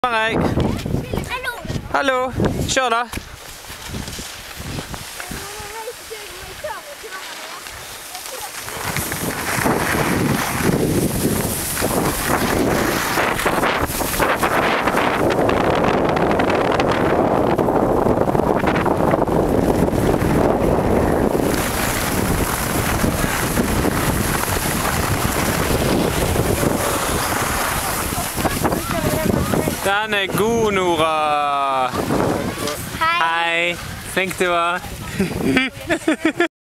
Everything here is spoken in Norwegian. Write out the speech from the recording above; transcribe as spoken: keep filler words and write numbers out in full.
Hei. Hallo. Hallo. Kjør da. Den er god, Nora. Hei. Hei. Flink du var.